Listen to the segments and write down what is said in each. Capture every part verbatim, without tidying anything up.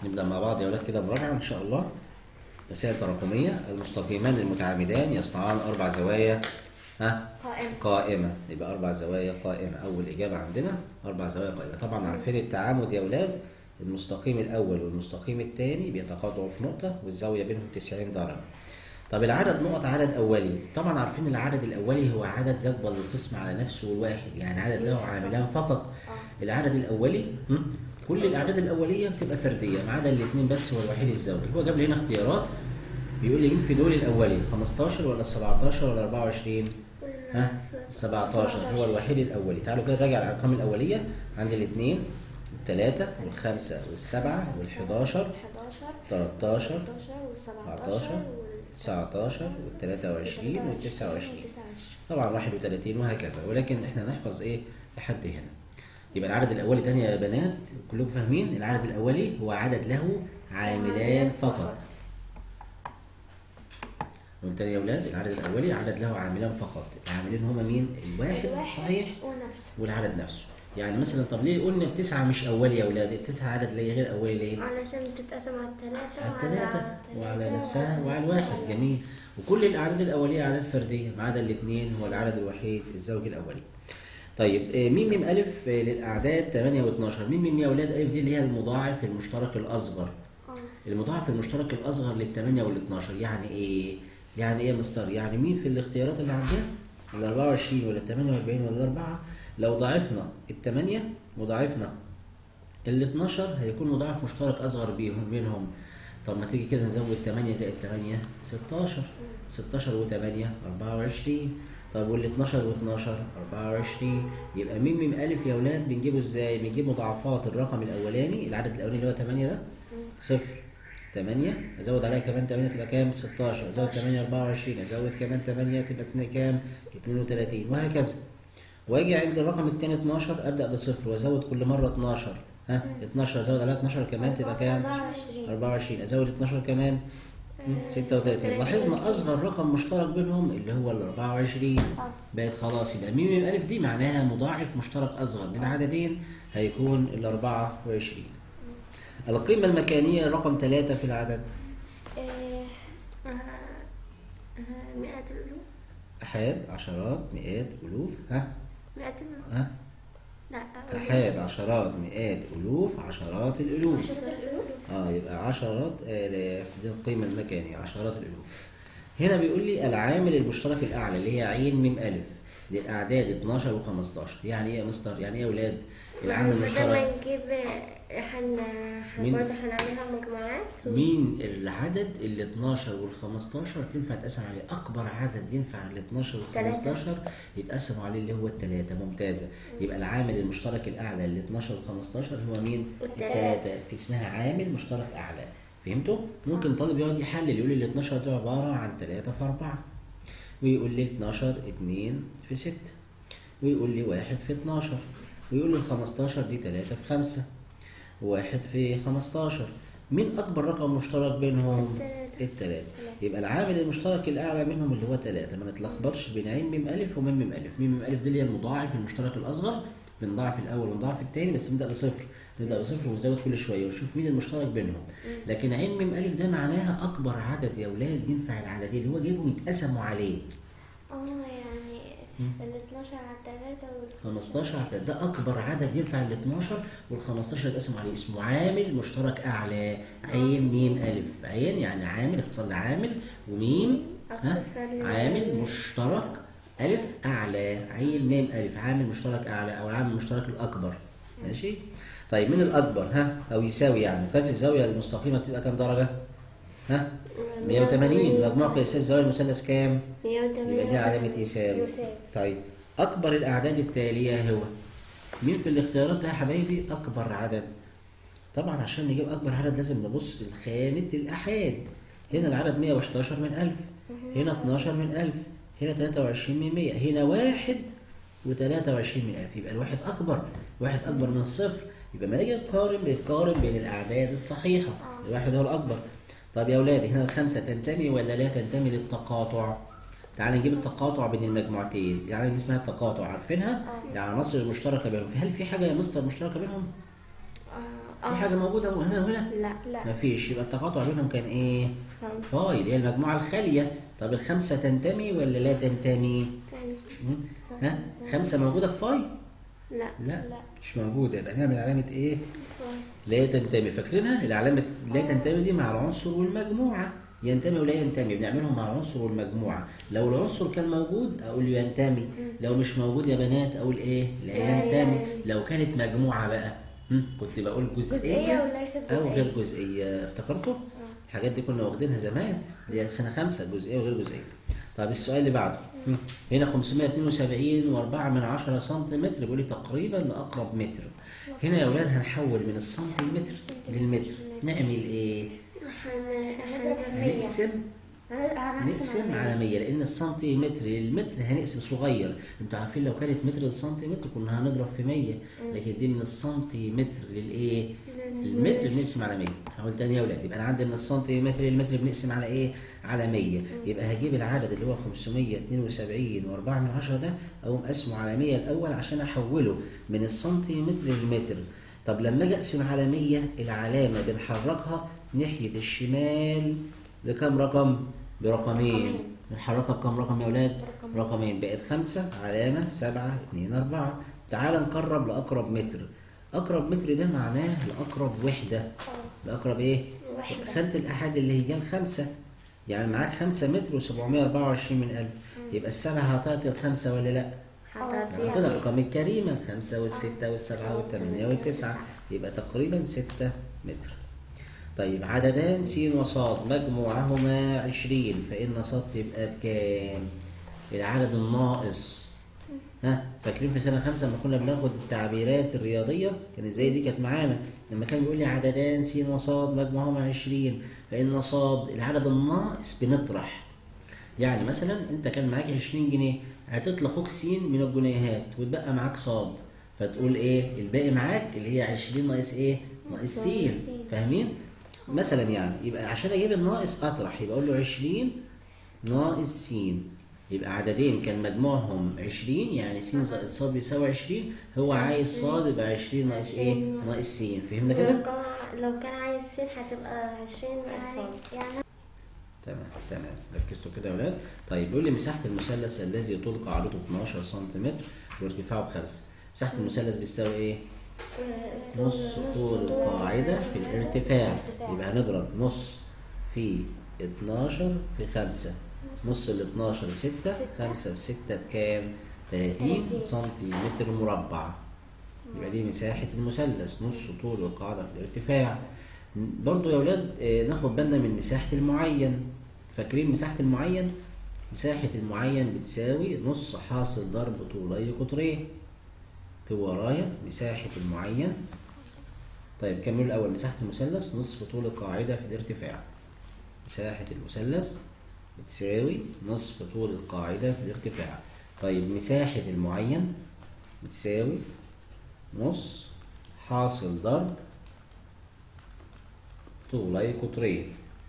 نبدأ مع بعض يا ولاد كده مراجعة إن شاء الله. مسائل تراكمية. المستقيمان المتعامدان يصنعان أربع زوايا ها قائمة. قائمة. يبقى أربع زوايا قائمة. أول إجابة عندنا أربع زوايا قائمة. طبعا عارفين التعامد يا ولاد، المستقيم الأول والمستقيم الثاني بيتقاطعوا في نقطة والزاوية بينهم تسعين درجة. طب العدد نقط عدد أولي. طبعا عارفين العدد الأولي هو عدد يقبل القسم على نفسه والواحد، يعني عدد له عاملان فقط. العدد الأولي كل الأعداد الأولية بتبقى فردية ما عدا الاثنين بس، هو الوحيد الزوجي. هو جاب لي هنا اختيارات بيقول لي مين في دول الأولي، خمستاشر ولا سبعتاشر ولا أربعة وعشرين؟ ها سبعتاشر هو الوحيد الأولي. تعالوا كده نراجع الأرقام الأولية. عندي الاثنين والثلاثة والخمسة والسبعة والحداشر تلاتاشر أربعتاشر تسعتاشر والتلاتة وعشرين والتسعة وعشرين، طبعا واحد وثلاثين وهكذا، ولكن احنا نحفظ ايه لحد هنا. يبقى العدد الأولي تاني يا بنات كلكم فاهمين، العدد الأولي هو عدد له عاملان فقط. قلت يا ولاد العدد الأولي عدد له عاملان فقط. العاملين هما مين؟ الواحد الصحيح والعدد نفسه. يعني مثلا طب ليه قلنا التسعة مش أولي يا ولاد؟ التسعة عدد ليه غير أولي ليه؟ علشان بتتقسم على الثلاثة على الثلاثة وعلى نفسها وعلى الواحد. جميل. وكل الأعداد الأولية أعداد فردية ما عدا الاثنين هو العدد الوحيد الزوجي الأولي. طيب ميم ميم ألف للأعداد ثمانية واتناشر. ميم ميم يا ولاد ألف دي اللي هي المضاعف المشترك الأصغر. المضاعف المشترك الأصغر للثمانية والاتناشر. يعني إيه؟ يعني إيه يا مستر؟ يعني مين في الاختيارات اللي عندنا؟ ال أربعة وعشرين ولا ال ثمانية وأربعين ولا الأربعة؟ لو ضاعفنا الثمانية وضاعفنا ال اتناشر هيكون مضاعف مشترك أصغر بيهم منهم. طب ما تيجي كده نزود ثمانية زائد ثمانية ستاشر، ستاشر وثمانية أربعة وعشرين. طب وال اتناشر واتناشر أربعة وعشرين. يبقى ميم ميم ألف يا ولاد بنجيبه ازاي؟ بنجيب مضاعفات الرقم الأولاني، العدد الأولاني اللي هو ثمانية ده صفر، ثمانية أزود عليها كمان ثمانية تبقى كام؟ ستاشر، أزود ثمانية أربعة وعشرين، أزود كمان ثمانية تبقى كام؟ اثنين وثلاثين وهكذا. واجي عند الرقم الثاني اتناشر أبدأ بصفر وأزود كل مرة اتناشر، ها اتناشر أزود عليها اتناشر كمان تبقى كام؟ أربعة وعشرين، أزود اتناشر كمان ستة وثلاثين. لاحظنا أصغر رقم مشترك بينهم اللي هو ال أربعة وعشرين. بقت خلاص يبقى ميم ميم ألف دي معناها مضاعف مشترك أصغر للعددين هيكون ال أربعة وعشرين. القيمة المكانية رقم ثلاثة في العدد. مئات الألوف. أحاد عشرات مئات ألوف. ها مئات الألوف. ها لا أحاد عشرات مئات ألوف عشرات الألوف. عشرات الألوف. اه يبقى عشرات آلاف دي القيمة المكانية عشرات الألوف. هنا بيقول لي العامل المشترك الأعلى اللي هي عين ميم ألف للأعداد اتناشر وخمستاشر. يعني إيه يا مستر؟ يعني إيه يا ولاد؟ العامل المشترك بدل ما نجيب حن برضه هنعملها مجموعات. مين العدد ال اتناشر وال خمستاشر تنفع تقسم عليه؟ أكبر عدد ينفع ال اتناشر وال خمستاشر يتقسموا عليه اللي هو الثلاثة. ممتازة. يبقى العامل المشترك الأعلى ال اتناشر وال خمستاشر هو مين؟ الثلاثة. في اسمها عامل مشترك أعلى. فهمتوا؟ ممكن طالب يقعد يحلل يقول لي ال اتناشر دي عبارة عن ثلاثة في أربعة، ويقول لي اتناشر اتنين في ستة، ويقول لي واحد في اتناشر، ويقول لي ال خمستاشر دي ثلاثة في خمسة، واحد في خمستاشر. مين أكبر رقم مشترك بينهم؟ التلاتة. يبقى العامل المشترك الأعلى منهم اللي هو تلاتة. ما نتلخبطش بين عين ميم ألف وميم ميم ألف. ميم ميم ألف دي اللي هي المضاعف المشترك الأصغر، بنضاعف الأول ونضاعف الثاني بس نبدأ بصفر، نبدأ بصفر ونزود كل شوية ونشوف مين المشترك بينهم. لكن عين ميم ألف ده معناها أكبر عدد يا ولاد ينفع العددين اللي هو جايبهم يتقسموا عليه. اه يعني ال اتناشر على الثلاثة وال خمستاشر على الثلاثة ده أكبر عدد ينفع ال اتناشر وال خمستاشر يتقسم عليه، اسمه عامل مشترك أعلى. عين ميم ألف. عين يعني عامل اختصار لعامل، وميم ها عامل مشترك ألف أعلى. عين ميم ألف عامل مشترك أعلى أو العامل المشترك الأكبر. ماشي؟ طيب من الأكبر ها أو يساوي يعني قياس الزاوية المستقيمة بتبقى كام درجة؟ ها؟ مية وثمانين. مجموع قياسات زوايا المثلث كام؟ مية وثمانين. يبقى دي علامة يساوي. طيب أكبر الأعداد التالية هو مين في الاختيارات ده يا حبايبي؟ أكبر عدد. طبعا عشان نجيب أكبر عدد لازم نبص لخانة الأحاد. هنا العدد مية وحداشر من ألف، هنا اتناشر من ألف، هنا تلاتة وعشرين من مية، هنا واحد وتلاتة وعشرين من ألف. يبقى الواحد أكبر، واحد أكبر من الصفر. يبقى ما نيجي نقارن بنقارن بين الأعداد الصحيحة، الواحد هو الأكبر. طب يا ولاد هنا الخمسة تنتمي ولا لا تنتمي للتقاطع؟ تعال نجيب التقاطع بين المجموعتين، يعني دي اسمها التقاطع عارفينها؟ العناصر المشتركة بينهم. هل في حاجة يا مستر مشتركة بينهم؟ في حاجة موجودة هنا وهنا؟ لا لا مفيش، يبقى التقاطع بينهم كان ايه؟ خمسة. فاي، اللي هي المجموعة الخالية. طب الخمسة تنتمي ولا لا تنتمي؟ تاني. مم. ها؟ خمسة موجودة في فاي؟ لا لا لا مش موجودة، يبقى نعمل علامة ايه؟ فاي. لا تنتمي. فاكرينها؟ العلامة لا تنتمي دي مع العنصر والمجموعة. ينتمي ولا ينتمي بنعملهم مع العنصر والمجموعة. لو العنصر كان موجود أقول ينتمي، لو مش موجود يا بنات أقول إيه؟ لا ينتمي. لو كانت مجموعة بقى هم؟ كنت بقول جزئية جزئية وليست أو جزئية. غير جزئية. افتكرتوا؟ الحاجات دي كنا واخدينها زمان، اللي هي في سنة خمسة، جزئية وغير جزئية. طب السؤال اللي بعده هم؟ هنا خمسمائة واثنين وسبعين وأربعة من عشرة سنتيمتر، بيقول لي تقريبا لأقرب متر. هنا يا أولاد هنحول من السنتيمتر للمتر. نعمل إيه؟ هنقسم نقسم على مية، لأن السنتيمتر للمتر هنقسم صغير. انتوا عارفين لو كانت متر للسنتيمتر كنا هنضرب في مية، لكن دي من السنتيمتر للإيه؟ المتر بنقسم على مية. هقول تاني يا ولاد، يبقى أنا عندي من السنتيمتر للمتر بنقسم على إيه؟ على مية. يبقى هجيب العدد اللي هو خمسمائة واثنين وسبعين وأربعة من عشرة ده، أقوم أقسمه على مية الأول عشان أحوله من السنتيمتر للمتر. طب لما أجي أقسم على مية العلامة بنحركها ناحية الشمال بكم رقم؟ برقمين. بنحركها بكم رقم يا ولاد؟ رقمين. بقت خمسة علامة سبعة اتنين أربعة. تعال نقرب لأقرب متر. أقرب متر ده معناه لأقرب وحدة. لأقرب إيه؟ وحدة. خانة الأحد اللي هي الخمسة. يعني معاك خمسة متر وسبعمائة وأربعة وعشرين من ألف. يبقى السبعة هتعطي الخمسة ولا لأ؟ هتعطي الأرقام الكريمة، الخمسة والستة والسبعة والثمانية والتسعة. يبقى تقريبا ستة متر. طيب عددان س وصاد مجموعهما عشرين، فإن صاد تبقى بكام؟ العدد الناقص. ها فاكرين في سنة خمسة لما كنا بناخد التعبيرات الرياضية كان ازاي دي كانت معانا؟ لما كان بيقول لي عددان س وصاد مجموعهما عشرين، فإن صاد العدد الناقص بنطرح. يعني مثلا أنت كان معاك عشرين جنيه، هتطلع أخوك س من الجنيهات وتبقى معاك صاد، فتقول إيه؟ الباقي معاك اللي هي عشرين ناقص إيه؟ ناقص س. فاهمين؟ مثلا يعني يبقى عشان اجيب الناقص اطرح، يبقى اقول له عشرين ناقص س. يبقى عددين كان مجموعهم عشرين، يعني س زائد ص بيساوي عشرين. هو عايز ص يبقى عشرين ناقص ايه؟ ناقص س. فهمنا كده؟ لو كان عايز س هتبقى عشرين ناقص ص. يعني تمام تمام. ركزتوا كده يا ولاد؟ طيب بيقول لي مساحة المثلث الذي طول قاعدته اثناشر سنتيمتر وارتفاعه بخمسة. مساحة المثلث بتساوي ايه؟ نص طول القاعدة في الارتفاع. يبقى هنضرب نص في اتناشر في خمسة. نص ال اتناشر ستة، خمسة في ستة بكام؟ تلاتين سنتيمتر مربع. يبقى دي مساحة المثلث، نص طول القاعدة في الارتفاع. برضو يا ولاد ناخد بالنا من مساحة المعين. فاكرين مساحة المعين؟ مساحة المعين بتساوي نص حاصل ضرب طولي قطرين. ورايا مساحة المعين. طيب كملوا الأول. مساحة المثلث نصف طول القاعدة في الارتفاع. مساحة المثلث بتساوي نصف طول القاعدة في الارتفاع. طيب مساحة المعين بتساوي نص حاصل ضرب طولي قطرين.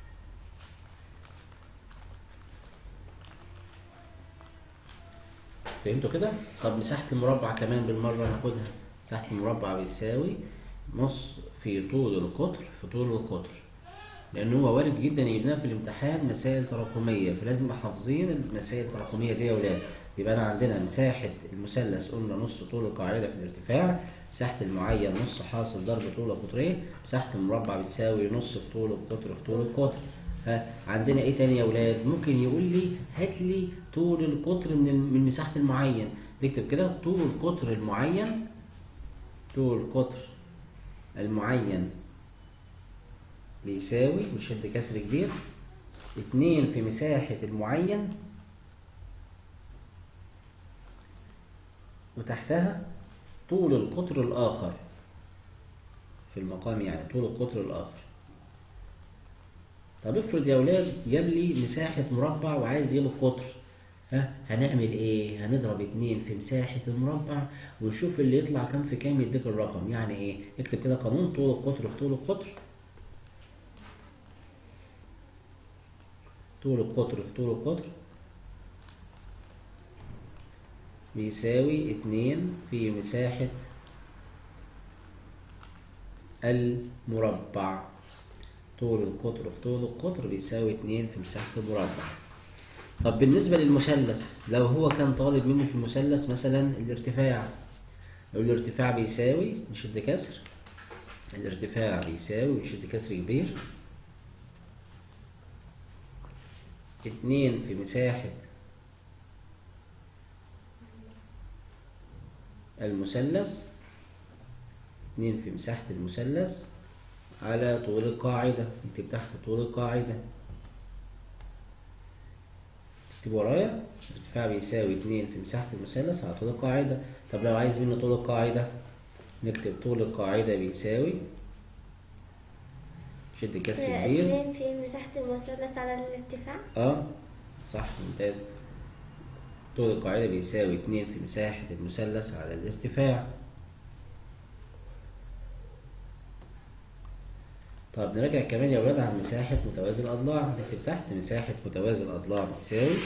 فهمتوا كده؟ طب مساحة المربع كمان بالمرة ناخدها. مساحة المربع بيساوي نص في طول القطر في طول القطر. لأن هو وارد جدا يجيبنا في الامتحان مسائل تراكمية، فلازم نبقى حافظين المسائل التراكمية دي يا ولاد. يبقى أنا عندنا مساحة المثلث قلنا نص طول القاعدة في الارتفاع، مساحة المعين نص حاصل ضرب طول قطرين، مساحة المربع بتساوي نص في طول القطر في طول القطر. ها عندنا ايه تاني يا ولاد؟ ممكن يقول لي هات لي طول القطر من من مساحة المعين. نكتب كده طول القطر المعين، طول القطر المعين بيساوي وشد كسر كبير اتنين في مساحة المعين وتحتها طول القطر الآخر في المقام، يعني طول القطر الآخر. طب افرض يا ولاد جاب لي مساحة مربع وعايز يجيب القطر، ها هنعمل ايه؟ هنضرب اتنين في مساحة المربع ونشوف اللي يطلع كام في كام يديك الرقم. يعني ايه؟ اكتب كده قانون طول القطر في طول القطر. طول القطر في طول القطر بيساوي اتنين في مساحة المربع. طول القطر في طول القطر بيساوي اتنين في مساحة المربع. طب بالنسبة للمثلث، لو هو كان طالب مني في المثلث مثلا الارتفاع، لو الارتفاع بيساوي نشد كسر، الارتفاع بيساوي نشد كسر كبير اتنين في مساحة المثلث، اتنين في مساحة المثلث على طول القاعدة. نكتب تحت طول القاعدة، اكتب ورايا الارتفاع بيساوي اتنين في مساحة المثلث على طول القاعدة. طب لو عايز منه طول القاعدة نكتب طول القاعدة بيساوي شد كسر كبير اتنين في مساحة المثلث على الارتفاع. اه صح ممتاز. طول القاعدة بيساوي اتنين في مساحة المثلث على الارتفاع. طب نراجع كمان يا ولاد عن مساحة متوازي الأضلاع. نكتب تحت مساحة متوازي الأضلاع بتساوي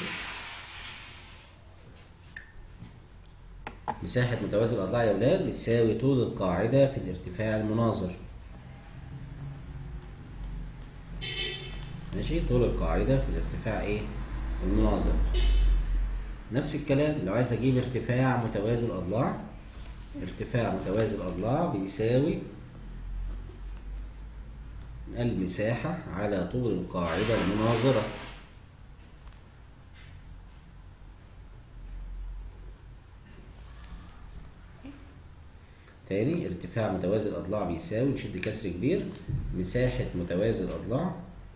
مساحة متوازي الأضلاع يا ولاد بتساوي طول القاعدة في الارتفاع المناظر. ماشي، طول القاعدة في الارتفاع ايه؟ المناظر. نفس الكلام لو عايز اجيب ارتفاع متوازي الأضلاع، ارتفاع متوازي الأضلاع بيساوي المساحة على طول القاعدة المناظرة. تاني، ارتفاع متوازي الأضلاع بيساوي نشد كسر كبير مساحة متوازي الأضلاع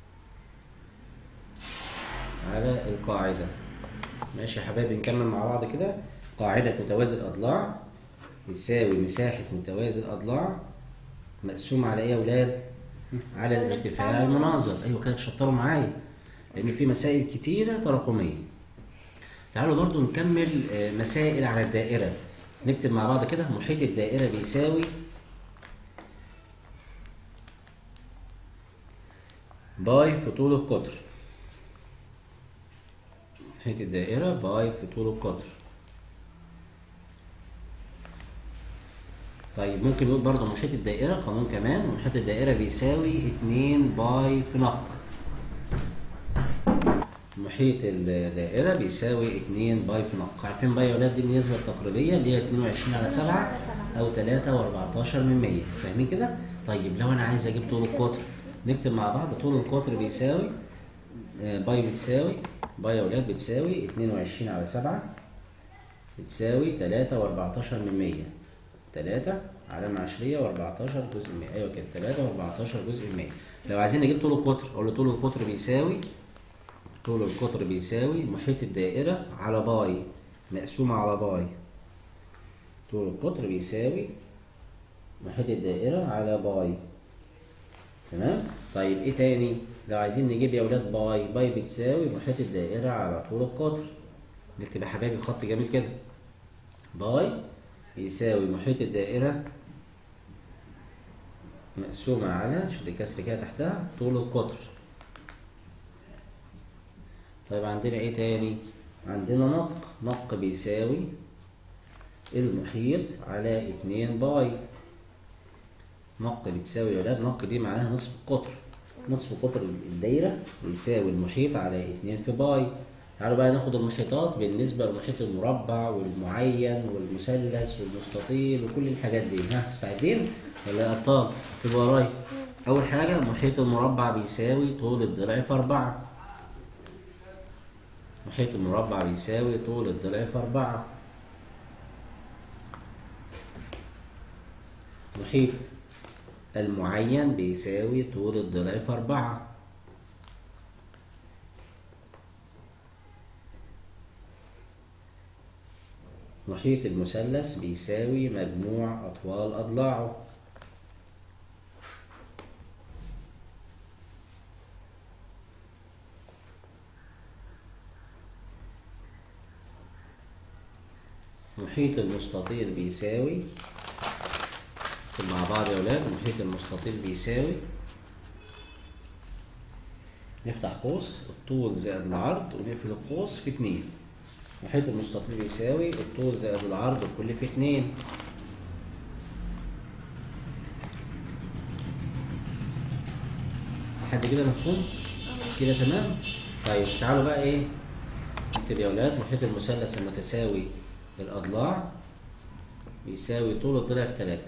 على القاعدة. ماشي يا حبايبي، نكمل مع بعض كده. قاعدة متوازي الأضلاع بتساوي مساحة متوازي الأضلاع مقسوم على إيه يا ولاد؟ على الارتفاع المناظر. أيوة كده تشطروا معايا لأن في مسائل كتيرة تراكمية. تعالوا برضو نكمل مسائل على الدائرة. نكتب مع بعض كده محيط الدائرة بيساوي باي في طول القطر. محيط الدائرة باي في طول القطر. طيب ممكن نقول برضه محيط الدائرة قانون كمان، محيط الدائرة بيساوي اتنين باي في نق. محيط الدائرة بيساوي اتنين باي في نق. عارفين باي يا ولاد دي النسبة التقريبية اللي هي اتنين وعشرين على سبعة أو تلاتة وأربعتاشر من مية. فاهمين كده؟ طيب لو أنا عايز أجيب طول القطر نكتب مع بعض طول القطر بيساوي باي بتساوي باي يا ولاد بتساوي اتنين وعشرين على سبعة بتساوي تلاتة وأربعتاشر من مية. تلاتة علامة عشرية وأربعتاشر جزء من مية. أيوة كده تلاتة وأربعتاشر جزء من مية. لو عايزين نجيب طول القطر أقول له طول القطر بيساوي طول القطر بيساوي محيط الدائرة على باي مقسومة على باي. طول القطر بيساوي محيط الدائرة على باي. تمام؟ طيب إيه تاني؟ لو عايزين نجيب يا ولاد باي، باي بتساوي محيط الدائرة على طول القطر. نكتب يا حبايبي بخط جميل كده. باي بيساوي محيط الدائرة مقسومة على شد كسر كده تحتها طول القطر. طيب عندنا ايه تاني؟ عندنا نق. نق بيساوي المحيط على اتنين باي. نق بتساوي يا ولاد، نق دي معناها نصف القطر. نصف قطر الدايرة بيساوي المحيط على اتنين في باي. تعالوا بقى ناخد المحيطات بالنسبة لمحيط المربع والمعين والمثلث والمستطيل وكل الحاجات دي. ها مستعدين ولا يا أبطال؟ اكتبوا ورايا. أول حاجة محيط المربع بيساوي طول الضلع في أربعة. محيط المربع بيساوي طول الضلع في أربعة. محيط المعين بيساوي طول الضلع في أربعة. محيط المثلث بيساوي مجموع أطوال أضلاعه. محيط المستطيل بيساوي، مع بعض يا ولاد، محيط المستطيل بيساوي، نفتح قوس الطول زائد العرض ونقفل القوس في اتنين. محيط المستطيل بيساوي الطول زائد العرض الكل في اتنين. لحد كده مفهوم؟ كده تمام؟ طيب تعالوا بقى ايه؟ نكتب يا ولاد محيط المثلث المتساوي الأضلاع بيساوي طول الضلع في تلاتة.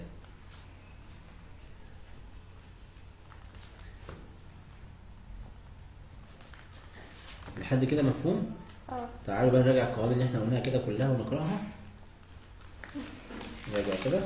لحد كده مفهوم؟ اه. تعالوا بقى نراجع القواعد اللي احنا قلناها كده كلها ونقراها. نراجع كده.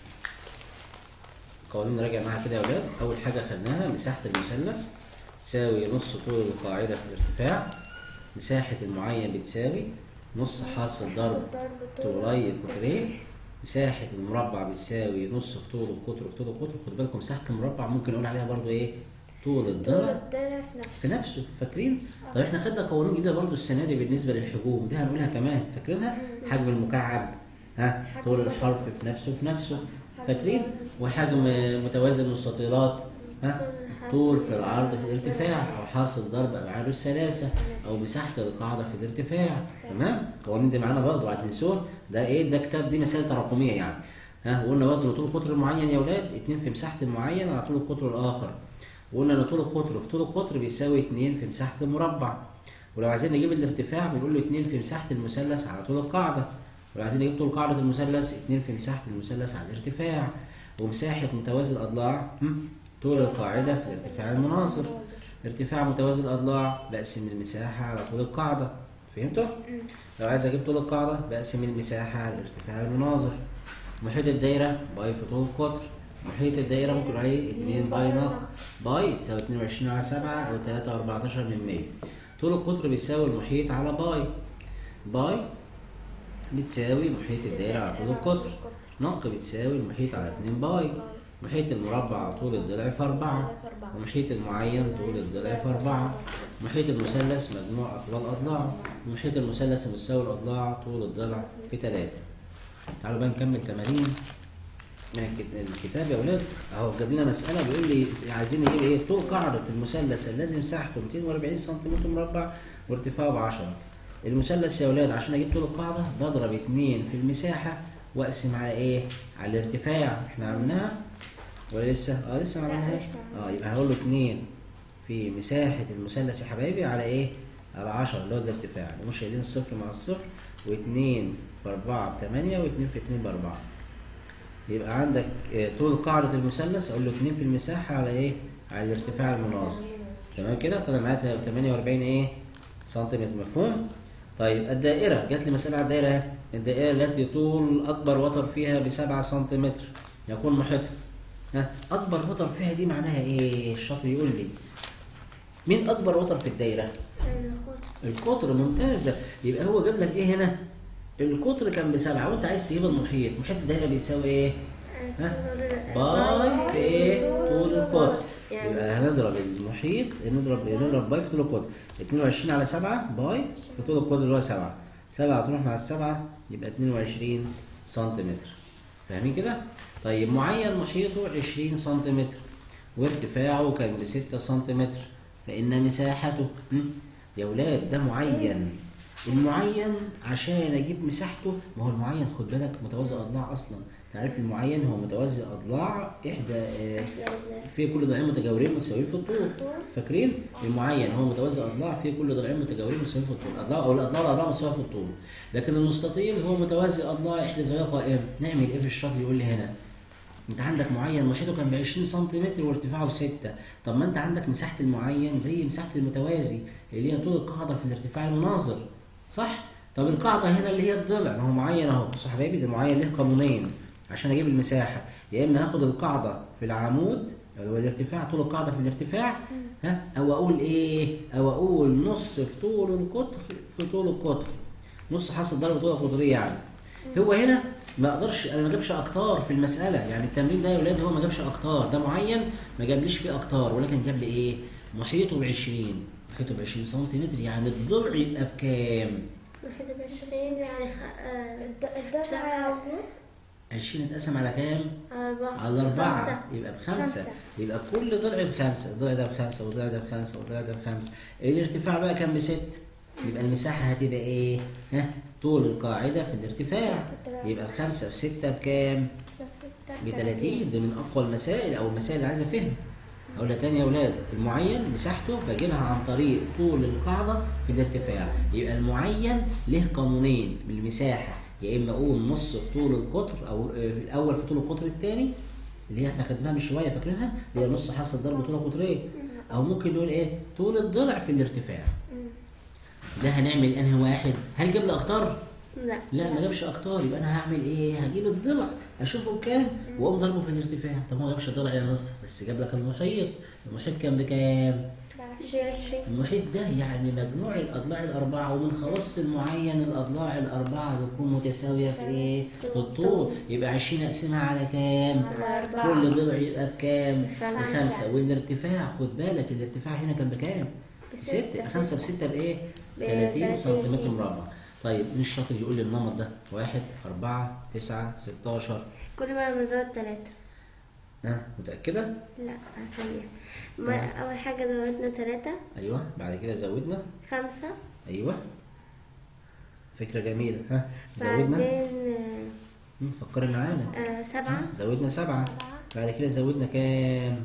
القوانين نراجع معاها كده يا ولاد. أول حاجة خدناها مساحة المثلث تساوي نص طول القاعدة في الارتفاع. مساحة المعين بتساوي نص حاصل ضرب طولي قطرين. مساحة المربع بتساوي نص في طول القطر في طول القطر. خد بالكم مساحة المربع ممكن نقول عليها برضو ايه؟ طول الضلع في نفسه في نفسه. فاكرين؟ طب احنا خدنا قوانين جديدة برضو السنة دي بالنسبة للحجوم، دي هنقولها كمان، فاكرينها؟ حجم المكعب، ها؟ طول الحرف في نفسه في نفسه، فاكرين؟ وحجم متوازي المستطيلات، ها؟ طول في العرض في الارتفاع، او حاصل ضرب ابعاده الثلاثه، او مساحه القاعده في الارتفاع. تمام؟ القوانين دي معانا برضه هتنسوها. ده ايه؟ ده كتاب دي مسائل تراكميه يعني. ها؟ وقلنا برضه ان طول القطر معين يا اولاد اتنين في مساحه المعين على طول القطر الاخر. وقلنا ان طول القطر في طول القطر بيساوي اتنين في مساحه المربع. ولو عايزين نجيب الارتفاع بنقول له اتنين في مساحه المثلث على طول القاعده. ولو عايزين نجيب طول قاعده المثلث اتنين في مساحه المثلث على الارتفاع. ومساحه متوازي الاضلاع طول القاعدة في الارتفاع المناظر. ارتفاع متوازي الأضلاع بقسم المساحة على طول القاعدة. فهمتوا؟ لو عايز أجيب طول القاعدة بقسم المساحة على الارتفاع المناظر. محيط الدايرة باي في طول القطر. محيط الدايرة ممكن عليه اتنين باي نق باي تساوي اتنين وعشرين على سبعة أو تلاتة وأربعتاشر من مية. طول القطر بيساوي المحيط على باي. باي بتساوي محيط الدايرة على طول القطر. نق بتساوي المحيط على اتنين باي. محيط المربع طول الضلع في أربعة. ومحيط المعين طول الضلع في أربعة. محيط المثلث مجموع أطوال أضلاعه. ومحيط المثلث المتساوي الأضلاع طول الضلع في تلاتة. تعالوا بقى نكمل تمارين من الكتاب يا ولاد. أهو جاب لنا مسألة بيقول لي عايزين نجيب إيه؟ طول قاعدة المثلث الذي مساحته ميتين وأربعين سنتيمتر مربع وارتفاعه بعشرة. المثلث يا ولاد عشان أجيب طول القاعدة بضرب اتنين في المساحة وأقسم على إيه؟ على الارتفاع. إحنا عملناها ولا لسه؟ اه لسه ما عملناهاش. اه يبقى هقول له اتنين في مساحة المثلث يا حبايبي على ايه؟ على عشرة اللي هو الارتفاع، مش شايلين الصفر مع الصفر، واتنين في أربعة بتمانية واتنين في اتنين بأربعة. يبقى عندك اه طول قاعدة المثلث أقول له اتنين في المساحة على ايه؟ على الارتفاع المناظر. تمام كده؟ طلع معايا تمانية وأربعين ايه؟ سنتيمتر. مفهوم؟ طيب الدائرة، جات لي مسألة على الدائرة اهي. الدائرة التي طول أكبر وتر فيها بسبعة سنتيمتر يكون محيطها. ها اكبر وتر فيها دي معناها ايه؟ الشاطر يقول لي. مين اكبر وتر في الدايره؟ القطر. ممتازه. يبقى هو جاب لك ايه هنا؟ القطر كان بسبعه وانت عايز تجيب المحيط. محيط الدايره بيساوي ايه؟ ها باي في ايه؟ طول القطر. يبقى هنضرب المحيط نضرب نضرب باي في طول القطر. اتنين وعشرين على سبعة باي في طول القطر اللي هو سبعة. سبعة تروح مع السبعة يبقى اتنين وعشرين سنتيمتر. فاهمين كده؟ طيب معين محيطه عشرين سنتيمتر وارتفاعه كان بستة سنتيمتر، فإن مساحته يا ولاد ده معين. المعين عشان أجيب مساحته، ما هو المعين خد بالك متوازي أضلاع أصلا. تعرف المعين هو متوازي أضلاع إحدى في كل ضلعين متجاورين متساويين في الطول. فاكرين؟ المعين هو متوازي أضلاع في كل ضلعين متجاورين متساويين في الطول. أضلاع أو الأضلاع الأربعة متساوية في الطول. لكن المستطيل هو متوازي أضلاع إحدى زوايا قائمة. نعمل إيه في الشرط؟ يقول لي هنا انت عندك معين محيطه كان ب عشرين سنتيمتر وارتفاعه ستة. طب ما انت عندك مساحه المعين زي مساحه المتوازي اللي هي طول القاعده في الارتفاع المناظر، صح؟ طب القاعده هنا اللي هي الضلع، ما هو معين اهو. بصوا يا حبايبي ده معين له قانونين عشان اجيب المساحه. يا اما هاخد القاعده في العمود اللي هو الارتفاع، طول القاعده في الارتفاع، ها، او اقول ايه؟ او اقول نص في طول القطر في طول القطر. نص حاصل ضرب طول القطريه يعني. هو هنا ما اقدرش، انا ما جابش اقطار في المساله. يعني التمرين ده يا ولاد هو ما جابش اقطار، ده معين ما جابليش فيه اقطار، ولكن جاب لي ايه؟ محيطه ب عشرين. محيطه ب عشرين سنتيمتر، يعني الضلع يبقى بكام؟ محيطه ب عشرين يعني الضلع عشرين اتقسم على كام؟ على أربعة. على أربعة يبقى بخمسة. يبقى كل ضلع بخمسة، الضلع ده بخمسة والضلع ده بخمسة والضلع ده بخمسة. الارتفاع بقى كان بست، يبقى المساحة هتبقى ايه؟ ها؟ طول القاعدة في الارتفاع. يبقى الخمسة في ستة بكام؟ بتلاتين. دي من أقوى المسائل أو المسائل اللي عايزة فهم. اقولها تاني يا اولاد، المعين مساحته بجيبها عن طريق طول القاعده في الارتفاع. يبقى المعين له قانونين بالمساحه، يا اما اقول نص في طول القطر، او الاول في طول القطر الثاني اللي هي احنا خدناها من شويه فاكرينها، اللي هي نص حاصل ضرب طول القطرين، او ممكن نقول ايه طول الضلع في الارتفاع. ده هنعمل انهي واحد؟ هل جاب لي اقطار؟ لا لا ما جابش اقطار، يبقى انا هعمل ايه؟ هجيب الضلع اشوفه بكام واقوم ضربه في الارتفاع. طب ما جابش ضلع يا مصر، بس جاب لك المحيط. المحيط كام بكام؟ بعشرين. المحيط ده يعني مجموع الاضلاع الاربعه، ومن خواص المعين الاضلاع الاربعه بتكون متساويه في ايه؟ في الطول. يبقى عشرين اقسمها على كام؟ أربعة. كل ضلع يبقى بكام؟ خمسة. بخمسه. والارتفاع خد بالك الارتفاع هنا كان بكام؟ ستة. خمسة بستة بإيه؟ ثلاثين سنتيمتر مربع. طيب مين الشاطر يقول لي النمط ده؟ واحد، أربعة، تسعة، ستاشر. كل مرة بنزود تلاتة. ها متأكدة؟ لا ثانية. ما أول حاجة زودنا تلاتة. أيوه، بعد كده زودنا خمسة. أيوه، فكرة جميلة. ها زودنا بعدين مم، فكري معانا. آه سبعة. زودنا سبعة. بعد كده زودنا كام؟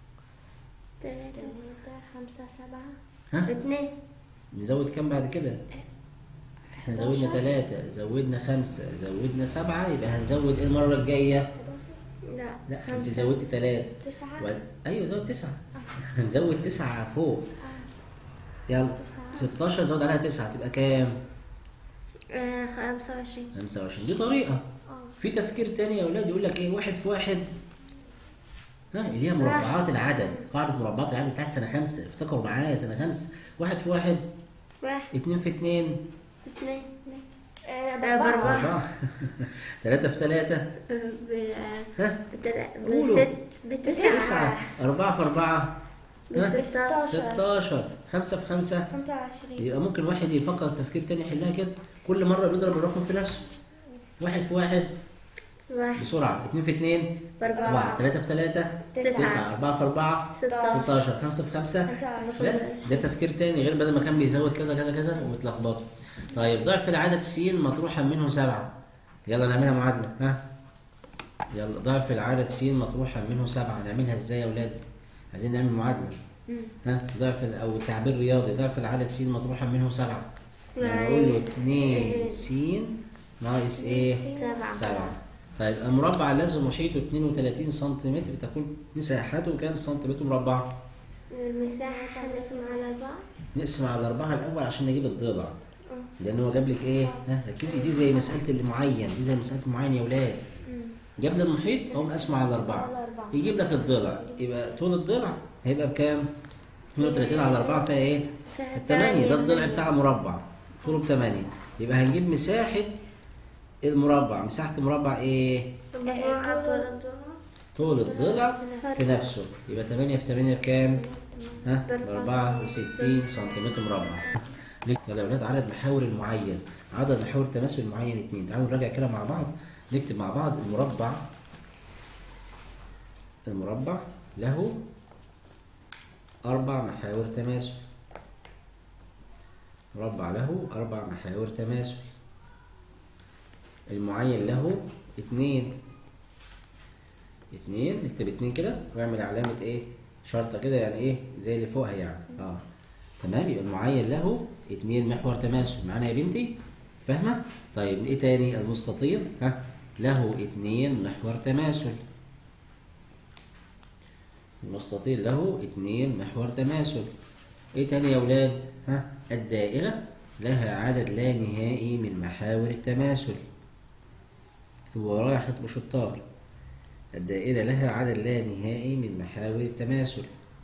تلاتة خمسة سبعة. ها اتنين. نزود كام بعد كده؟ احنا زودنا ثلاثة، زودنا خمسة، زودنا سبعة، يبقى هنزود ايه المرة الجاية؟ لا لا خمسة. انت زودت ثلاثة. تسعة. و... ايوه زود تسعة. هنزود تسعة فوق. يلا ستاشر زود عليها تسعة تبقى كام؟ آه خمسة وعشرين. خمسة وعشرين. دي طريقة. في تفكير تاني يا اولاد يقول لك ايه؟ واحد في واحد، ها اللي هي مربعات العدد، قاعدة مربعات العدد بتاعت سنة خمسة، افتكروا معايا سنة خمسة. واحد في واحد واحد. اتنين في اتنين اتنين. آه بأربعة. أربعة. تلاتة في تلاتة ها قولوا. تسعة. أربعة في أربعة ها ستاشر. خمسة في خمسة خمسة وعشرين. يبقى ممكن واحد يفكر تفكير تاني يحلها كده، كل مرة بيضرب الرقم في نفسه. واحد في واحد واحد. بسرعة. اتنين في اتنين أربعة. تلاتة في تلاتة تسعة. أربعة في أربعة ستاشر. خمسة في خمسة بس. ده تفكير تاني غير بدل ما كان بيزود كذا كذا كذا ومتلخبطوا. طيب ضعف العدد س مطروحا منه سبعة. يلا نعملها معادلة. ها يلا ضعف العدد س مطروحا منه سبعة، نعملها ازاي يا ولاد؟ عايزين نعمل معادلة. ها ضعف او تعبير رياضي، ضعف العدد س مطروحا منه سبعة، يعني نقول له اتنين س ناقص ايه؟ سبعة. سبعة. طيب المربع الذي محيطه اتنين وتلاتين سنتيمتر تكون مساحته كام سنتيمتر مربع؟ المساحة هنقسم على أربعة. نقسم على أربعة الأول عشان نجيب الضلع، لأن هو جاب لك إيه؟ ها ركزي، دي زي مسألة المعين، دي زي مسألة المعين يا ولاد. جاب لي المحيط أقوم أقسمه على أربعة يجيب لك الضلع، يبقى طول الضلع هيبقى بكام؟ اتنين وتلاتين على أربعة فيها إيه؟ التمانية. ده الضلع بتاع المربع طوله بتمانية، يبقى هنجيب مساحة المربع. مساحة المربع إيه؟ طول الضلع في نفسه، يبقى تمانية في تمانية بكام؟ ها؟ أربعة وستين سنتيمتر مربع. يلا يا ولاد عدد محاور المعين، عدد محاور التماثل المعين اتنين. تعالوا نراجع كده مع بعض، نكتب مع بعض. المربع المربع له أربع محاور تماثل. مربع له أربع محاور تماثل. المعين له اتنين. اتنين نكتب اتنين كده واعمل علامة ايه؟ شرطة كده، يعني ايه؟ زي اللي فوقها يعني. اه تمام. يبقى المعين له اتنين محور تماثل. معانا يا بنتي؟ فاهمة؟ طيب ايه تاني؟ المستطيل ها له اتنين محور تماثل. المستطيل له اتنين محور تماثل. ايه تاني يا ولاد؟ ها الدائرة لها عدد لا نهائي من محاور التماثل. اكتبوا ورايا عشان تبقوا شطار. الدائرة لها عدد لا نهائي من محاور التماثل.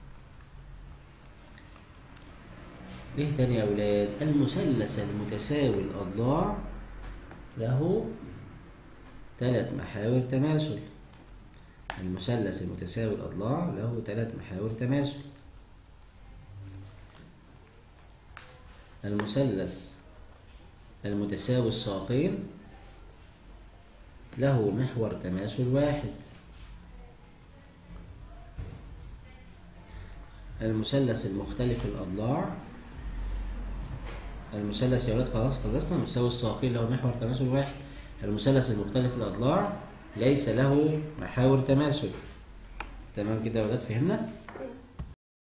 ايه تاني يا ولاد؟ المثلث المتساوي الأضلاع له ثلاث محاور تماثل. المثلث المتساوي الأضلاع له ثلاث محاور تماثل. المثلث المتساوي الساقين له محور تماثل واحد. المثلث المختلف الأضلاع، المثلث يا ولاد خلاص خلصنا. متساوي الساقين له محور تماثل واحد. المثلث المختلف الأضلاع ليس له محاور تماثل. تمام كده يا ولاد، فهمنا؟ أيوة.